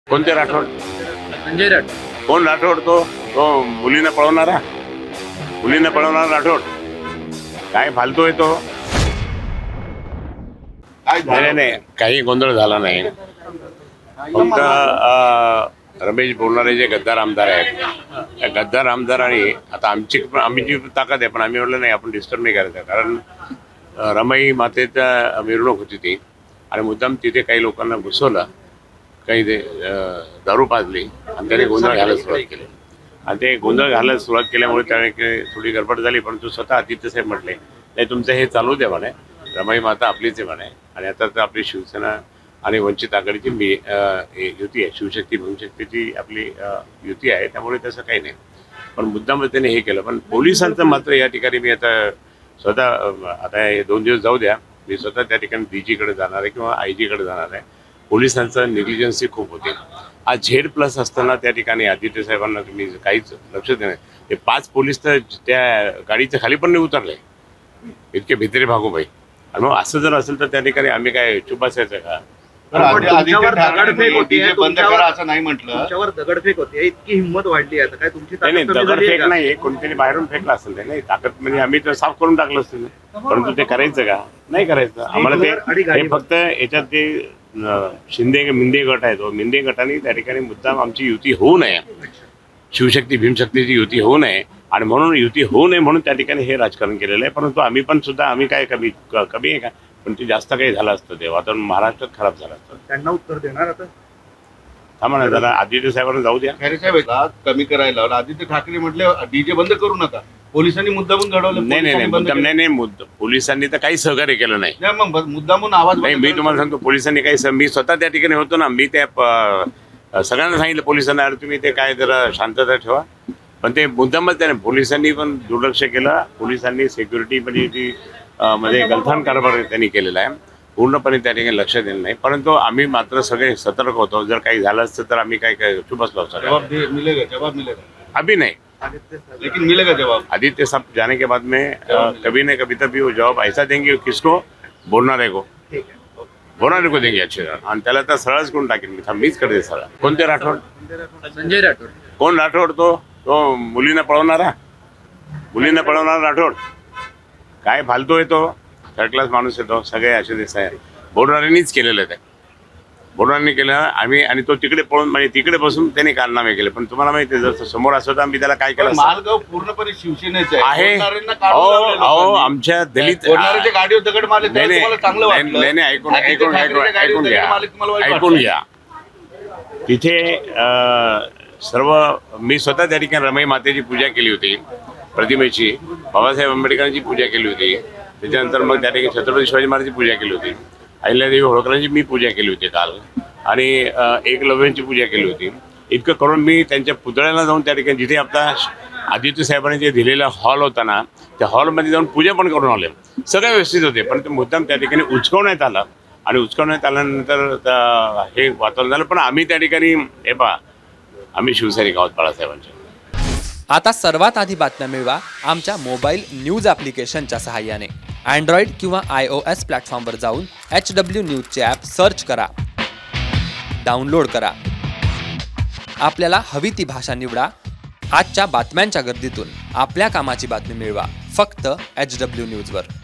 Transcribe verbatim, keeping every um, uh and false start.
कोणते राठोड? संजय राठोड. कोण राठोड? तो तो मुलींना पळवणारा मुलींना पळवणारा राठोड. काय फालतू आहे तो? नाही नाही काही गोंधळ झाला नाही. फक्त रमेश बोलणारे जे गद्दार आमदार आहेत त्या गद्दार आमदारांनी आता आमची आम्ही जी ताकद आहे पण आम्ही म्हटलं नाही आपण डिस्टर्ब नाही करायचं. कारण रमाई मातेचा मिरवणूक होती ती आणि मुद्दाम तिथे काही लोकांना घुसवलं, काही ते दारू पाजली आणि त्याने गोंधळ घालायला सुरुवात केली आणि ते गोंधळ घालायला सुरुवात केल्यामुळे त्याने थोडी गडबड झाली. परंतु स्वतः आदित्य साहेब म्हटले नाही तुमचं हे चालू द्या म्हणे, रमाई माता आपलीच आहे म्हणे आणि आता तर आपली शिवसेना आणि वंचित आघाडीची मी युती आहे, शिवशक्ती भीमशक्तीची आपली युती आहे, त्यामुळे तसं काही नाही. पण मुद्दाम त्याने हे केलं. पण पोलिसांचं मात्र या ठिकाणी मी आता स्वतः आता हे दोन दिवस जाऊ द्या, मी स्वतः त्या ठिकाणी डी जीकडे जाणार आहे किंवा आय जीकडे जाणार आहे. पोलिसांचं निग्लिजन्सी खूप होते. आज झेड प्लस असताना त्या ठिकाणी आदित्य साहेबांना तुम्ही काहीच लक्ष देणार. ते पाच पोलीस तर त्या गाडीच्या खाली पण नाही उतरले, इतके भित्री भागोबाई. आणि मग असं जर असेल तर त्या ठिकाणी आम्ही काय चुप असायचं का? दगडफेक होती, असं नाही म्हटलं, तुमच्यावर दगडफेक होती, इतकी हिंमत वाढली आता काय तुमची? नाही दगडफेक नाही, कोणतरी बाहेरून फेकला असेल ते. नाही ताकद म्हणजे आम्ही तर साफ करून टाकलं असतं, परंतु ते करायचं का? नाही करायचं आम्हाला. ते फक्त याच्यात ते शिंदे मिंदे गट आहे, तो मिंदे गटाने त्या ठिकाणी मुद्दाम आमची युती होऊ नये, शिवशक्ती भीमशक्तीची युती होऊ नये आणि म्हणून युती होऊ नये म्हणून त्या ठिकाणी हे राजकारण केलेलं आहे. परंतु आम्ही पण सुद्धा आम्ही काय कमी कमी आहे का? पण ते जास्त काही झालं असतं ते वातावरण महाराष्ट्रात खराब झालं असतं. त्यांना उत्तर देणार आता थांबा ना जरा, आदित्य साहेबांना जाऊ द्या. खैरे साहेब कमी करायला आदित्य ठाकरे म्हटले डीजे बंद करू नका, पोलिसांनी मुद्दामून घडवलं. नाही नाही मुद्दाम नाही नाही मुद्दा पोलिसांनी तर काही सहकार्य केलं नाही. मग मुद्दामून आवाज नाही, मी तुम्हाला सांगतो पोलिसांनी काही, मी स्वतः त्या ठिकाणी होतो ना, मी त्या सगळ्यांना सांगितलं पोलिसांना अरे तुम्ही ते काय जरा शांतता ठेवा. पण ते मुद्दामच त्याने पोलिसांनी पण दुर्लक्ष केलं. पोलिसांनी सिक्युरिटी म्हणजे ती मध्ये गलथान कारभार त्यांनी केलेला आहे, पूर्णपणे त्या ठिकाणी लक्ष दिलं नाही. परंतु आम्ही मात्र सगळे सतर्क होतो. जर काही झालं असतं तर आम्ही काय काय चुप असलो असतो. जवाब मिलेगा, जवाब मिलेगा अभी नहीं, लेकिन मिलेगा जवाब. आदित्य साहब जाने के बाद में कभी न कभी तभी वो जवाब ऐसा देंगे किसको? बोलणारे को, बोलणारे को देंगे अच्छे आणि त्याला तर सरळच करून टाकेल मी. मीच करते सरळ. कोणते राठोड? संजय राठोड. कोण राठोड? तो तो मुलींना पळवणारा मुलींना पळवणारा राठोड. काय फालतू आहे तो? थर्ड क्लास माणूस येतो. सगळे असे दिसत आहे. बोलणाऱ्यांनीच केलेलं आहे, बोलणाऱ्यांनी केलं आम्ही. आणि तो तिकडे पळून म्हणजे तिकडे बसून त्याने कारनामे केले. पण तुम्हाला माहिती आहे जर समोर असं तर आम्ही त्याला काय केलं? मालगाव पूर्णपणे शिवसेनेचे आहे. अहो आमच्या दलित गाडीवर दगड मारले चांगलं वाटलं. नाही नाही ऐकून ऐकून ऐकून घ्या ऐकून घ्या तिथे सर्व मी स्वतः त्या ठिकाणी रमाई मातेची पूजा केली होती, प्रतिमेची, बाबासाहेब आंबेडकरांची पूजा केली होती. त्याच्यानंतर मग त्या ठिकाणी छत्रपती शिवाजी महाराजांची पूजा केली होती, अहिल्यादेवी होळकरांची मी पूजा केली होती काल, आणि एकलव्यांची पूजा केली होती. इतकं करून मी त्यांच्या पुतळ्याला जाऊन त्या ठिकाणी जिथे आपला आदित्य साहेबांनी जे दिलेला हॉल होता ना, त्या हॉलमध्ये जाऊन पूजा पण करून आले. सगळं व्यवस्थित होते. पण ते मुद्दाम त्या ठिकाणी उचकवण्यात आलं आणि उचकवण्यात आल्यानंतर हे वातावरण झालं. पण आम्ही त्या ठिकाणी हे पहा आम्ही शिवसैनिक आहोत बाळासाहेबांच्या. आता सर्वात आधी बातम्या मिळवा आमच्या मोबाईल न्यूज ॲप्लिकेशनच्या सहाय्याने. अँड्रॉइड किंवा आय ओ एस प्लॅटफॉर्मवर जाऊन एच डब्ल्यू न्यूजचे ॲप सर्च करा, डाउनलोड करा. आपल्याला हवी ती भाषा निवडा. आजच्या बातम्यांच्या गर्दीतून आपल्या कामाची बातमी मिळवा फक्त एच डब्ल्यू न्यूजवर.